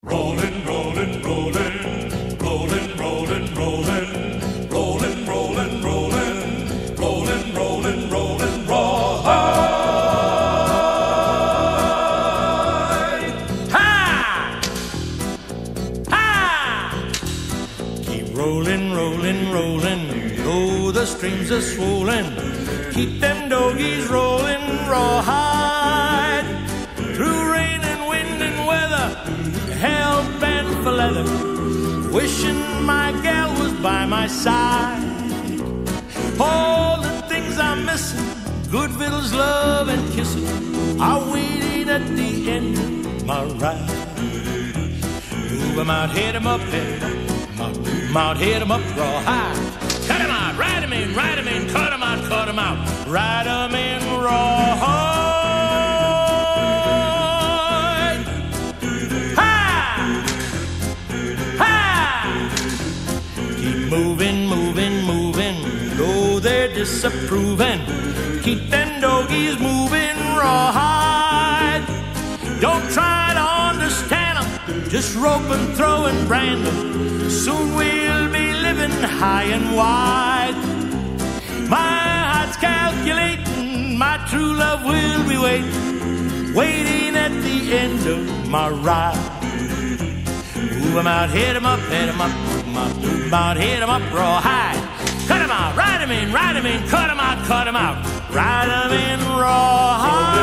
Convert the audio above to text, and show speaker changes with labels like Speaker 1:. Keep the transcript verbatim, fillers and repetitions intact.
Speaker 1: Rolling, rolling, rolling, rolling, rolling, rolling, rolling, rolling, rolling, rolling, rolling, rolling, rawhide.
Speaker 2: Ha! Ha! Keep rolling, rolling, rolling, though the streams are swollen. Keep them doggies rolling, rawhide. Through rain and wind and weather, hell bent for leather, wishing my gal was by my side. All the things I'm missing, good victuals, love and kissing, are waiting at the end of my ride. Move 'em out, hit 'em up, hit 'em up, move 'em out, hit 'em up, rawhide. Cut 'em out, ride 'em in, ride 'em in, cut 'em out, cut 'em out, ride 'em in, rawhide. Moving, moving, moving, though they're disapproving. Keep them doggies moving, rawhide. Don't try to understand them, just rope and throw and brand them. Soon we'll be living high and wide. My heart's calculating, my true love will be waiting, waiting at the end of my ride. Move 'em out, hit 'em up, hit 'em up, move 'em out, move 'em out, hit 'em up, rawhide. Cut 'em out, ride 'em in, ride 'em in, cut 'em out, cut 'em out, ride 'em in, rawhide.